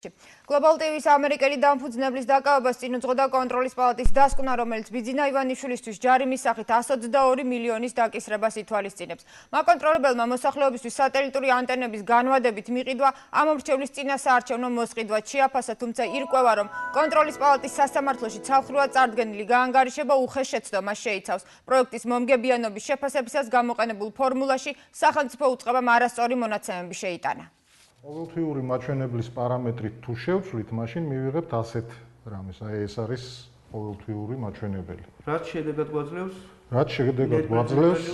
გლობალ ტივის ამერიკელი დამფუძნებლის დაკავებას წინ უძღოდა კონტროლის პალატის დასკვნა, რომელიც ბიძინა ივანიშვილისთვის ჯარიმის სახით 122 მილიონის დაკისრებას ითვალისწინებს. მაკონტროლებელმა მოსახლეობისთვის სატელიტური ანტენების განვადებით მიყიდვა ამომრჩევლის წინასაარჩევნო მოსყიდვად შეაფასა, თუმცა ირკვევა, რომ კონტროლის პალატის სასამართლოში ცალხრივად წარდგენილი გაანგარიშება უხეშ შეცდომას შეიცავს. პროექტის მომგებიანობის შეფასებისას გამოყენებულ ფორმულაში სახელმწიფო უწყებამ არასწორი მონაცემები შეიტანა. ყოველთვიური მაჩვენებლის პარამეტრით თუ შევცვლით, მაშინ მივიღებთ ასეთ რამეს. ეს არის ყოველთვიური მაჩვენებელი. რაც შედეგად გვაძლევს? რაც შედეგად გვაძლევს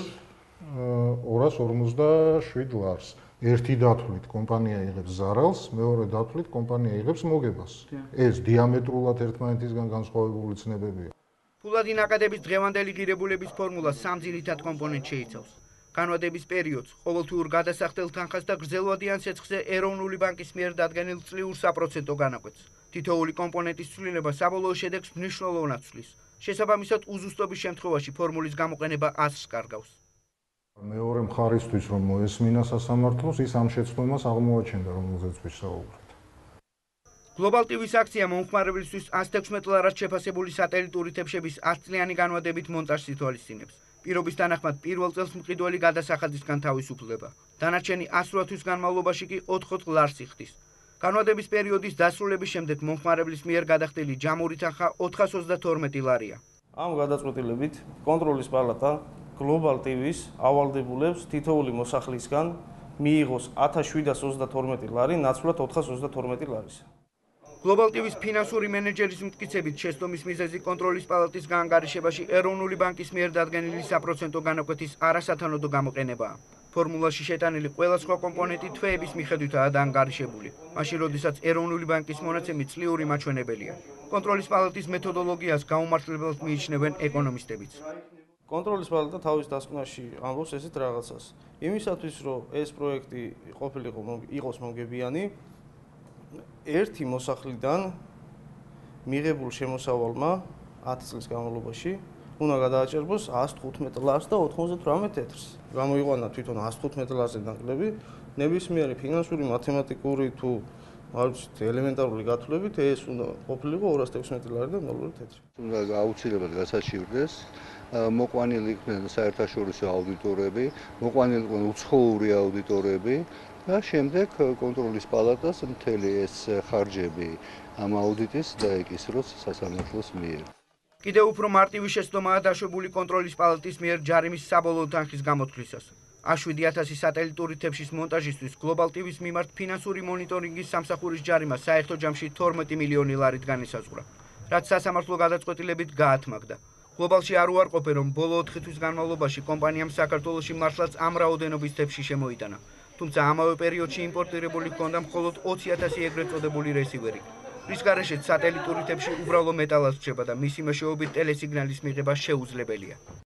257 ლარს. ერთი დათვლით კომპანია იღებს ზარალს, მეორე დათვლით კომპანია იღებს მოგებას. ეს დიამეტრულად ერთმანეთისგან განსხვავებული ცნებებია. ფულადი ნაკადების დღევანდელი ღირებულების ფორმულა სამ ძირითად კომპონენტს შეიცავს. განვადების პერიოდს, ყოველთვიურ გადასახდელ თანხას და გრძელვადიან სიცხეზე ეროვნული ბანკის მიერ დადგენილ წლიურ საპროცენტო განაკვეთს. თითოეული კომპონენტის ცვლილება საბოლოო შედეგს მნიშვნელოვნად ცვლის. შესაბამისად, უზუსტობის შემთხვევაში ფორმულის გამოყენება ასლს კარგავს. მეორე მხარისთვის რომ მოესმინა სასამართლოს, ის ამ შეცდომას აღმოაჩენდა, რომელზეც ვისაუბრეთ. გლობალ ტივის აქცია მომხმარებლისთვის 116 ლარად შეფასებული სატელიტური თებშების 10 წლიანი განვადებით მონტაჟს ითვალისწინებს. პირობის თანახმად პირველ წელს მყიდველი გადასახადისგან თავისუფლდება. დანარჩენი 108 თვის განმავლობაში კი 4 ლარს იხდის. განვადების პერიოდის დასრულების შემდეგ მომხმარებლის მიერ გადახდილი ჯამური თანხა 432 ლარია. ამ გადაწყვეტილებით კონტროლის პალატა გლობალ ტივის ავალდებულებს თითოეული მოსახლისგან მიიღოს 1732 ლარი, ნაცვლად 432 ლარისა. გლობალ ტივის ფინანსური მენეჯერის მტკიცებით, შეცდომის მიზეზი კონტროლის პალატის გაანგარიშებაში ეროვნული ბანკის მიერ დადგენილი საპროცენტო განაკვეთის არასათანადო გამოყენებაა. ფორმულაში შეტანილი ყველა სხვა კომპონენტი თვეების მიხედვითაა დაანგარიშებული, მაშინ როდესაც ეროვნული ბანკის მონაცემი წლიური მაჩვენებელია. კონტროლის პალატის მეთოდოლოგიას გაუმართლებელს მიიჩნევენ ეკონომისტებიც. კონტროლის პალატა თავის დასკვნაში ამბობს ესეთ რაღაცას. იმისათვის, რომ ეს პროექტი იყოს მომგებიანი, ერთი მოსახლიდან მიღებულ შემოსავალმა 10 წლის განმავლობაში უნდა გადააჭერბოს 115 ლარს და 98 თეთრს. გამოიყვანა თვითონ 115 ლარზე ნაკლები, ნებისმიერი ფინანსური, მათემატიკური თუ ელემენტარული გათვლებით ეს უნდა ყოფილიყო 216 ლარი და 0 თეთრი. უნდა აუცილებლად გასაჩივრდეს, მოყვანილი იყვნენ საერთაშორისო აუდიტორები, მოყვანილი იყვნენ უცხოური აუდიტორები. და შემდეგ კონტროლის პალატას მთელი ეს ხარჯები ამ აუდიტის დაეკისროს სასამართლოს მიერ. კიდევ უფრო მარტივი შეცდომაა დაშვებული კონტროლის პალატის მიერ ჯარიმის საბოლოო თანხის გამოთვლისას. 7,000 სატელიტური თებშის მონტაჟისთვის გლობალ ტივის მიმართ ფინანსური მონიტორინგის სამსახურის ჯარიმა საერთო ჯამში 12 მილიონი ლარით განისაზღვრა, რაც სასამართლო გადაწყვეტილებით გაათმაგდა. გლობალში არ უარყოფენ, რომ ბოლო 4 თვის განმავლობაში კომპანიამ საქართველოში მართლაც ამ რაოდენობის თებში შემოიტანა. თუმცა ამავე პერიოდში იმპორტირებული ჰქონდა მხოლოდ 20,000 ეგრეთ წოდებული რესივერი, რის გარეშეც სატელიტური თებში უბრალო მეტალად რჩება და მისი მეშვეობით ტელესიგნალის მიღება შეუძლებელია.